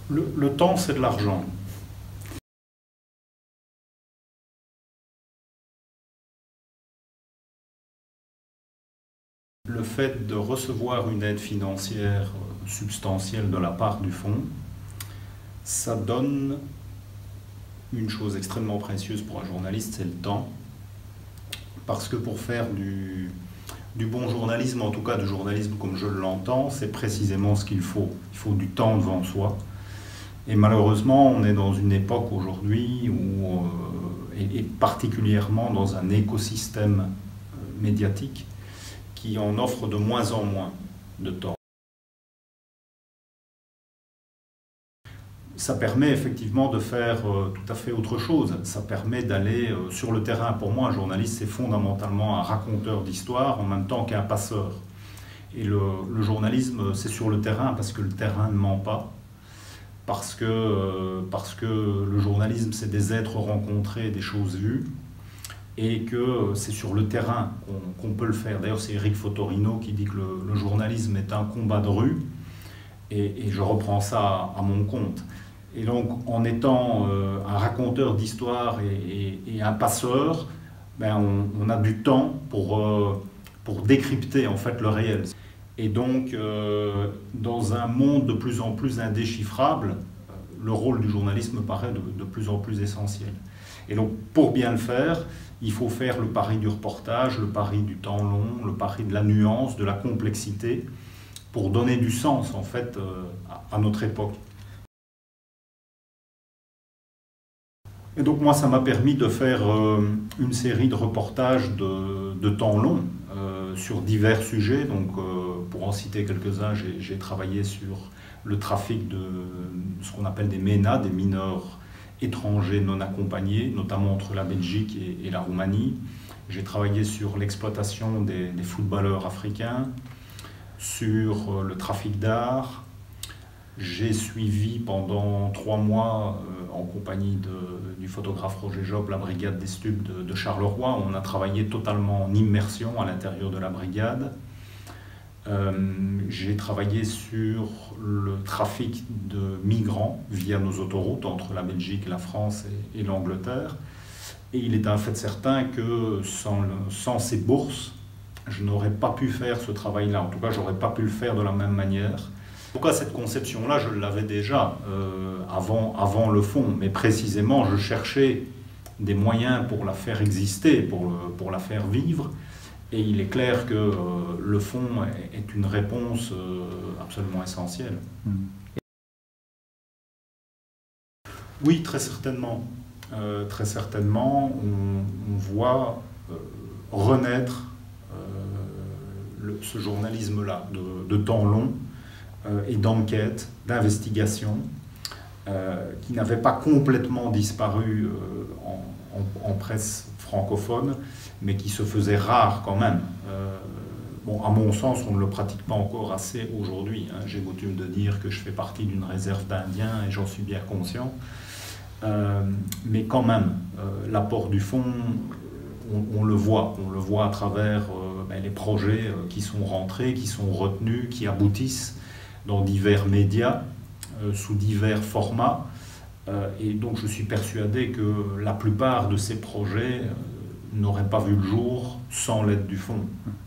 Le temps, c'est de l'argent. Le fait de recevoir une aide financière substantielle de la part du fonds, ça donne une chose extrêmement précieuse pour un journaliste, c'est le temps. Parce que pour faire du bon journalisme, en tout cas du journalisme comme je l'entends, c'est précisément ce qu'il faut. Il faut du temps devant soi. Et malheureusement, on est dans une époque aujourd'hui et particulièrement dans un écosystème médiatique qui en offre de moins en moins de temps. Ça permet effectivement de faire tout à fait autre chose. Ça permet d'aller sur le terrain. Pour moi, un journaliste, c'est fondamentalement un raconteur d'histoire en même temps qu'un passeur. Et le journalisme, c'est sur le terrain parce que le terrain ne ment pas. Parce que le journalisme, c'est des êtres rencontrés, des choses vues. Et que c'est sur le terrain qu'on peut le faire. D'ailleurs, c'est Eric Fotorino qui dit que le journalisme est un combat de rue. Et je reprends ça à mon compte. Et donc, en étant un raconteur d'histoire et un passeur, ben on a du temps pour décrypter en fait le réel. Et donc, dans un monde de plus en plus indéchiffrable, le rôle du journalisme me paraît de plus en plus essentiel. Et donc, pour bien le faire, il faut faire le pari du reportage, le pari du temps long, le pari de la nuance, de la complexité, pour donner du sens en fait à notre époque. Et donc moi, ça m'a permis de faire une série de reportages de temps long sur divers sujets. Donc, pour en citer quelques-uns, j'ai travaillé sur le trafic de ce qu'on appelle des MENA, des mineurs étrangers non accompagnés, notamment entre la Belgique et la Roumanie. J'ai travaillé sur l'exploitation des footballeurs africains, sur le trafic d'art. J'ai suivi pendant 3 mois, en compagnie du photographe Roger Job, la brigade des stupes de Charleroi. On a travaillé totalement en immersion à l'intérieur de la brigade. J'ai travaillé sur le trafic de migrants via nos autoroutes entre la Belgique, la France et l'Angleterre. Et il est un fait certain que sans ces bourses, je n'aurais pas pu faire ce travail-là. En tout cas, je n'aurais pas pu le faire de la même manière. Pourquoi cette conception-là, je l'avais déjà avant le fonds, mais précisément, je cherchais des moyens pour la faire exister, pour la faire vivre. Et il est clair que le fonds est une réponse absolument essentielle. Oui, très certainement. Très certainement, on voit renaître ce journalisme-là de temps long et d'enquête, d'investigation, qui n'avait pas complètement disparu en presse francophone, mais qui se faisait rare quand même. Bon, à mon sens, on ne le pratique pas encore assez aujourd'hui. Hein. J'ai coutume de dire que je fais partie d'une réserve d'Indiens et j'en suis bien conscient. Mais quand même, l'apport du fonds, on le voit à travers les projets qui sont rentrés, qui sont retenus, qui aboutissent dans divers médias, sous divers formats. Et donc je suis persuadé que la plupart de ces projets n'auraient pas vu le jour sans l'aide du fonds.